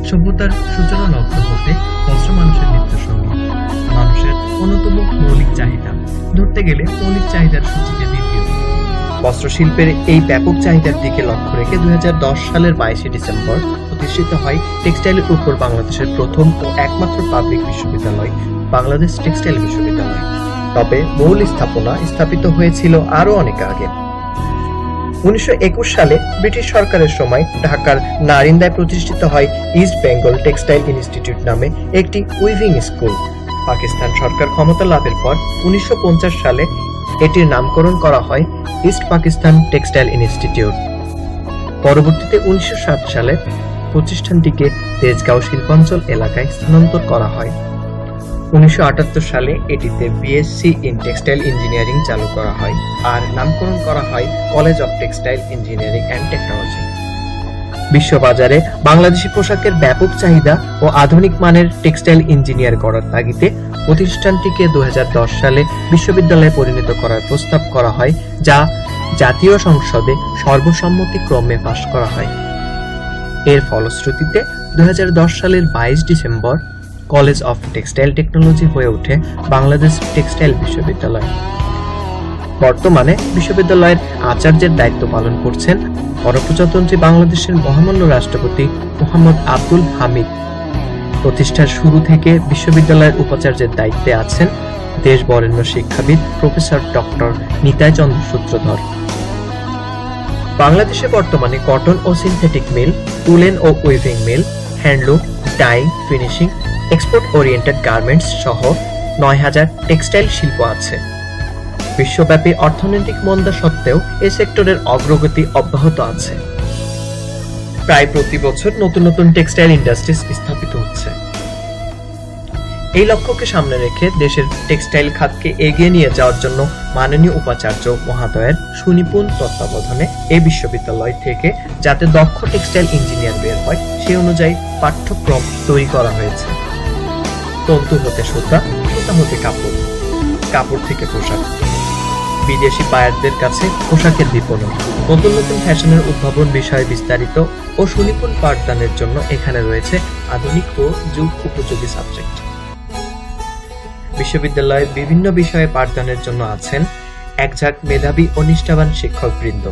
সভ্যতার সূচনা লগ্ন হতে বস্ত্র মানুষের নিত্যসঙ্গী, মানুষের অন্যতম মৌলিক চাহিদা, ধরতে গেলে মৌলিক চাহিদার সূচিতে দ্বিতীয়। বস্ত্রশিল্পের এই ব্যাপক চাহিদার দিকে লক্ষ্য রেখে 2010 সালের 22 ডিসেম্বর প্রতিষ্ঠিত হয় টেক্সটাইলের উপর বাংলাদেশের প্রথম ও একমাত্র পাবলিক বিশ্ববিদ্যালয় বাংলাদেশ টেক্সটাইল বিশ্ববিদ্যালয়। তবে মূল স্থাপনা স্থাপিত হয়েছিল আরো অনেক আগে। 1921 সালে ব্রিটিশ সরকারের সময় ঢাকার নারিন্দায় প্রতিষ্ঠিত হয় ইস্ট বেঙ্গল টেক্সটাইল ইনস্টিটিউট নামে একটি উইভিং স্কুল। পাকিস্তান সরকার ক্ষমতা লাভের পর 1950 সালে এটির নামকরণ করা হয় ইস্ট পাকিস্তান টেক্সটাইল ইনস্টিটিউট। পরবর্তীতে 1960 সালে প্রতিষ্ঠানটিকে তেজগাঁও শিল্পাঞ্চল এলাকায় স্থানান্তর করা হয়। 1978 সালে এটিতে বিএসসি ইন টেক্সটাইল ইঞ্জিনিয়ারিং চালু করা হয় আর নামকরণ করা হয় college of textile engineering and technology. বিশ্ববাজারে বাংলাদেশি পোশাকের ব্যাপক চাহিদা ও আধুনিক মানের টেক্সটাইল ইঞ্জিনিয়ার করার তাগিদে প্রতিষ্ঠানটিকে 2010 সালে বিশ্ববিদ্যালয়ে পরিণত করার প্রস্তাব করা হয়, যা জাতীয় সংসদে সর্বসম্মতিক্রমে পাস করা হয়। এর ফলশ্রুতিতে 2010 সালের 22 December college of textile technology হয়ে ওঠে বাংলাদেশ টেক্সটাইল বিশ্ববিদ্যালয়। বর্তমানে বিশ্ববিদ্যালয়ের আচার্যের দায়িত্ব পালন করছেন গণপ্রজাতন্ত্রী বাংলাদেশের মহামান্য রাষ্ট্রপতি মোহাম্মদ আব্দুল হামিদ। প্রতিষ্ঠার শুরু থেকে বিশ্ববিদ্যালয়ের উপাচার্যের দায়িত্বে আছেন দেশ বরেণ্য শিক্ষাবিদ প্রফেসর ডক্টর নিতাই চন্দ্র সূত্রধর। বাংলাদেশে বর্তমানে কটন ও সিনথেটিক মিল, উলেন ও weaving mill, handloom, dye, finishing, export oriented garments সহ 9000 টেক্সটাইল শিল্প আছে। বিশ্বব্যাপী অর্থনৈতিক মন্দা সত্ত্বেও এই সেক্টরের অগ্রগতি অব্যাহত আছে। প্রায় প্রতি বছর নতুন নতুন টেক্সটাইল ইন্ডাস্ট্রিজ স্থাপিত হচ্ছে। এই লক্ষ্যকে সামনে রেখে দেশের টেক্সটাইল খাতকে এগিয়ে নিয়ে যাওয়ার জন্য মাননীয় উপাচার্য মহোদয়ের সুনিপুণ তত্ত্বাবধানে এই বিশ্ববিদ্যালয় থেকে যাতে দক্ষ টেক্সটাইল ইঞ্জিনিয়ার বের হয় সেই অনুযায়ী পাঠ্যক্রম তৈরি করা হয়েছে। তন্তু হতে সুতা, সুতা হতে কাপড়, কাপড় থেকে পোশাক, বিদেশি বায়ারদের কাছে পোশাকের বিপণন, নতুন নতুন ফ্যাশনের উদ্ভাবন বিষয়ে বিস্তারিত ও সুনিপুণ পাঠদানের জন্য এখানে রয়েছে আধুনিক ও যুগ উপযোগী সাবজেক্ট। বিশ্ববিদ্যালয়ে বিভিন্ন বিষয়ে পাঠদানের জন্য আছেন একঝাঁক মেধাবী ও নিষ্ঠাবান শিক্ষকবৃন্দ।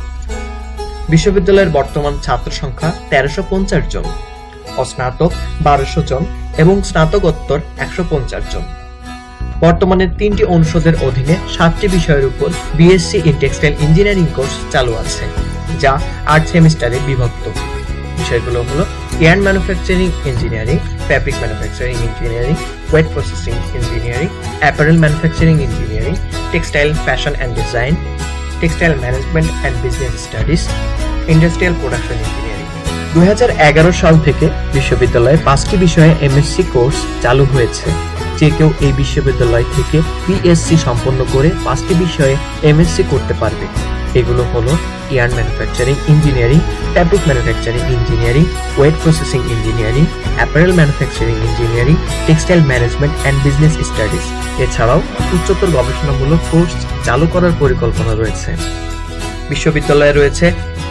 বিশ্ববিদ্যালয়ের বর্তমান ছাত্র সংখ্যা 1350 জন, অস্নাতক 1200 জন এবং স্নাতকোত্তর 150 জন। বর্তমানে 3টি অনুষদের অধীনে 7টি বিষয়ের উপর BSc in textile engineering course চালু আছে, যা 8 সেমিস্টারে বিভক্ত। বিষয়গুলো হলো yarn manufacturing engineering, fabric manufacturing engineering, wet processing engineering, apparel manufacturing engineering, textile fashion and design, textile management and business studies, industrial production engineering. 2011 সাল থেকে বিশ্ববিদ্যালয়ে 5টি বিষয়ে এমএসসি কোর্স চালু হয়েছে। যে কেউ এই বিশ্ববিদ্যালয় থেকে পিএসসি সম্পন্ন করে 5টি বিষয়ে এমএসসি করতে পারবে। এগুলো হলো yarn manufacturing engineering, fabric manufacturing engineering, wet processing engineering, apparel manufacturing engineering, textile management and business studies. এছাড়াও উচ্চতর গবেষণামূলক কোর্স চালু করার পরিকল্পনা রয়েছে। বিশ্ববিদ্যালয়ে রয়েছে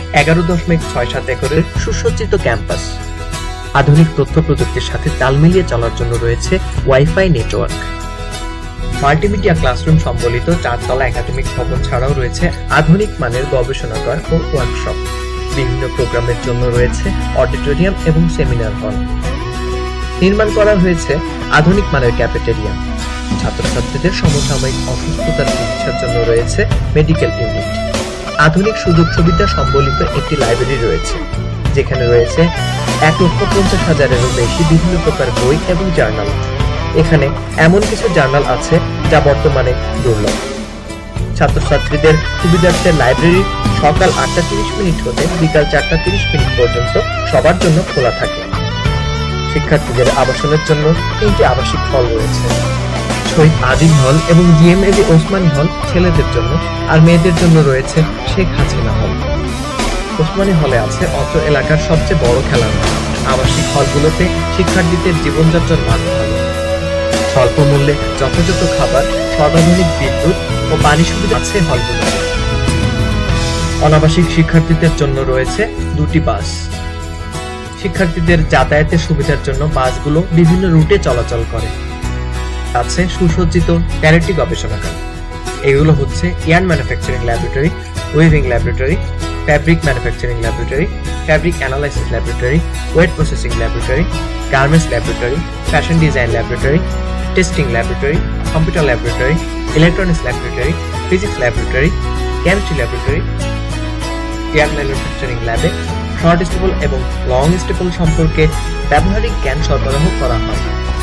11.67 একরের সুসজ্জিত ক্যাম্পাস। আধুনিক তথ্য প্রযুক্তির সাথে তাল মিলিয়ে চলার জন্য রয়েছে ওয়াইফাই নেটওয়ার্ক। মাল্টিমিডিয়া ক্লাসরুম সম্বলিত 4 তলা একাডেমিক ভবন ছাড়াও রয়েছে আধুনিক মানের গবেষণাগার ও ওয়ার্কশপ। বিভিন্ন প্রোগ্রামের জন্য রয়েছে অডিটোরিয়াম এবং সেমিনার হল। নির্মাণ করা হয়েছে আধুনিক মানের ক্যাফেটেরিয়া। ছাত্রছাত্রীদের সমসাময়িক অসুস্থতার চিকিৎসার জন্য রয়েছে মেডিকেল ইউনিট। আধুনিক সুযোগ সুবিধা সম্বলিত একটি লাইব্রেরি রয়েছে, যেখানে রয়েছে 1,50,000-এরও বেশি বিভিন্ন প্রকার বই এবং জার্নাল। এখানে এমন কিছু জার্নাল আছে যা বর্তমানে দুর্লভ। ছাত্রছাত্রীদের সুবিধার্থে লাইব্রেরি সকাল 8:30 হতে বিকাল 4:30 পর্যন্ত সবার জন্য খোলা থাকে। শিক্ষার্থীদের আবাসনের জন্য 3টি আবাসিক হল রয়েছে। শহীদ আজিম হল এবং জিএমএবি ওসমানী হল ছেলেদের জন্য, আর মেয়েদের জন্য রয়েছে শেখ হাসিনা হল। ওসমানী হলে আছে অত্র এলাকার সবচেয়ে বড় খেলার মাঠ। আবাসিক হলগুলোতে শিক্ষার্থীদের জীবনযাত্রার মান ভালো। স্বল্প মূল্যে যথাযথ খাবার, সর্বাধুনিক বিদ্যুৎ ও পানি সুবিধা আছে হলগুলোতে। অনাবাসিক শিক্ষার্থীদের জন্য রয়েছে 2টি বাস। শিক্ষার্থীদের যাতায়াতের সুবিধার জন্য বাসগুলো বিভিন্ন রুটে চলাচল করে। আছে সুসজ্জিত 13টি গবেষণাগার। এগুলো হচ্ছে yarn manufacturing laboratory, weaving laboratory, fabric manufacturing laboratory, fabric analysis laboratory, wet processing laboratory, garments laboratory, fashion design laboratory, testing laboratory, computer laboratory, electronics laboratory, physics laboratory, chemistry laboratory. Yarn manufacturing ল্যাবে short staple এবং long staple সম্পর্কে ব্যবহারিক জ্ঞান সরবরাহ করা হয়।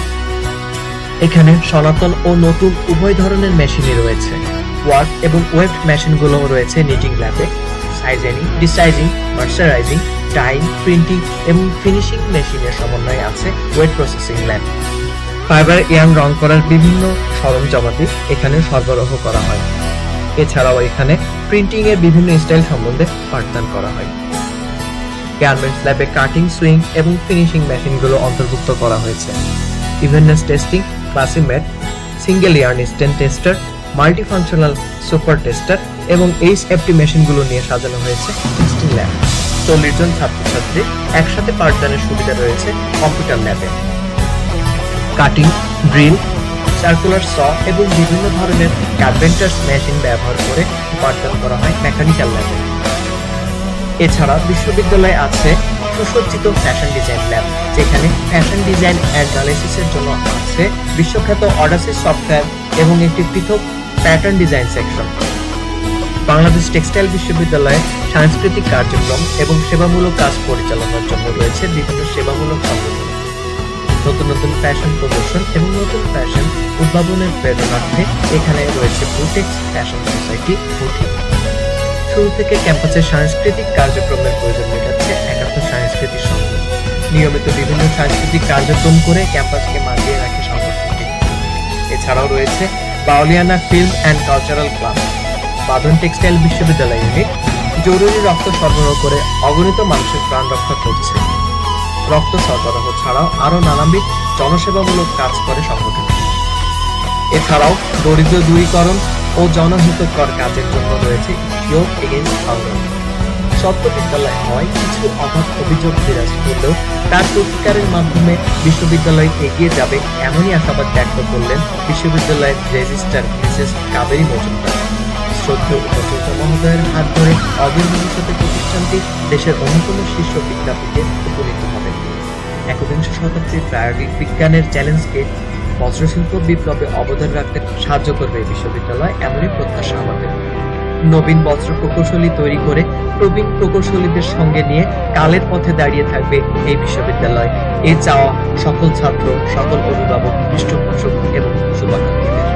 এখানে সনাতন ও নতুন উভয় ধরনের মেশিনই রয়েছে। ওয়ার্ক এবং ওয়েভ মেশিনগুলো রয়েছে নিটিং ল্যাবে। Sizing, desizing, mercerizing, dyeing, printing এবং ফিনিশিং মেশিনের সমন্বয়ে আছে wet processing lab. Fibre yarn রং করার বিভিন্ন সরঞ্জামাদি এখানে সরবরাহ করা হয়। এছাড়াও এখানে প্রিন্টিং এর বিভিন্ন স্টাইল সম্বন্ধে পাঠদান করা হয়। গার্মেন্টস ল্যাবে কাটিং, সুইং এবং ফিনিশিং মেশিনগুলো অন্তর্ভুক্ত করা হয়েছে। Evenness testing, classimat, single yarn strength tester, multifunctional super tester এবং এইচএফটি মেশিনগুলো নিয়ে সাজানো হয়েছে টেস্টিং ল্যাব। 40 জন ছাত্রছাত্রী একসাথে পাঠদানের সুবিধা রয়েছে কম্পিউটার ল্যাবে। কাটিং, ড্রিল, সার্কুলার স এবং বিভিন্ন ধরনের কার্পেন্টার্স মেশিন ব্যবহার করে পাঠদান করা হয় মেকানিক্যাল ল্যাবে। এছাড়া বিশ্ববিদ্যালয়ে আছে সুসজ্জিত ফ্যাশন ডিজাইন ল্যাব, যেখানে ফ্যাশন ডিজাইন অ্যানালাইসিসের জন্য আছে বিশ্বখ্যাত অডাসিস সফটওয়্যার এবং একটি পৃথক pattern design section. Bangladesh textile বিশ্ববিদ্যালয়ে সাংস্কৃতিক কার্যক্রম এবং সেবামূলক কাজ পরিচালনার জন্য রয়েছে বিভিন্ন সেবামূলক সংগঠন। নতুন নতুন ফ্যাশন প্রদর্শন এবং নতুন ফ্যাশন উদ্ভাবনের প্রেরণার্থে এখানে রয়েছে BUTex ফ্যাশন সোসাইটি, BUTex। শুরু থেকে ক্যাম্পাসের সাংস্কৃতিক কার্যক্রমের প্রয়োজন মেটাচ্ছে একাত্তর সাংস্কৃতিক সংঘ। নিয়মিত বিভিন্ন সাংস্কৃতিক কার্যক্রম করে ক্যাম্পাসকে মাতিয়ে রাখে সংগঠনটি। এছাড়াও রয়েছে Bauliana film and cultural club, Badhan textile বিশ্ববিদ্যালয় ইউনিট জরুরি রক্ত সরবরাহ করে অগণিত মানুষের প্রাণ রক্ষা করছে। রক্ত সরবরাহ ছাড়াও আরো নানাবিধ জনসেবামূলক কাজ করে সংগঠনটি। এছাড়াও দরিদ্র দূরীকরণ ও জনহিতকর কাজের জন্য রয়েছে ইয়ো এগেইনস্ট হাঙ্গার। সত্য বিদ্যালয় হয় কিছু অভাব অভিযোগ বিরাজ করলেও তার প্রতিকারের মাধ্যমে বিশ্ববিদ্যালয় এগিয়ে যাবে এমনই আশাবাদ ব্যক্ত করলেন বিশ্ববিদ্যালয়ের রেজিস্ট্রার মিসেস কাবেরী মজুমদার। শ্রদ্ধেয় উপাচার্য মহোদয়ের হাত ধরে অদূর ভবিষ্যতে প্রতিষ্ঠানটি দেশের অন্যতম শীর্ষ বিদ্যাপীঠে উপনীত হবে। একবিংশ শতাব্দীর প্রায়োগিক বিজ্ঞানের চ্যালেঞ্জকে বজ্রশিল্প বিপ্লবে অবদান রাখতে সাহায্য করবে এই বিশ্ববিদ্যালয়, এমনই প্রত্যাশা আমাদের। নবীন বজ্র প্রকৌশলী তৈরি করে প্রবীণ প্রকৌশলীদের সঙ্গে নিয়ে কালের পথে দাঁড়িয়ে থাকবে এই বিশ্ববিদ্যালয়। এই চাওয়া সকল ছাত্র, সকল অভিভাবক, পৃষ্ঠপোষক এবং শুভাকাঙ্ক্ষীদের।